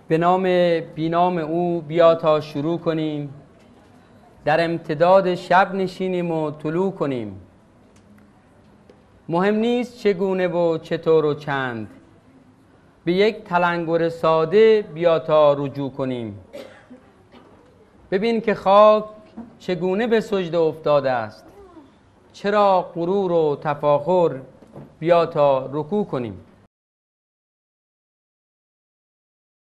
به نام بینام او بیا تا شروع کنیم، در امتداد شب نشینیم و طلوع کنیم. مهم نیست چگونه و چطور و چند، به یک تلنگر ساده بیا تا رجوع کنیم. ببین که خاک چگونه به سجده افتاده است، چرا غرور و تفاخر، بیا تا رکوع کنیم.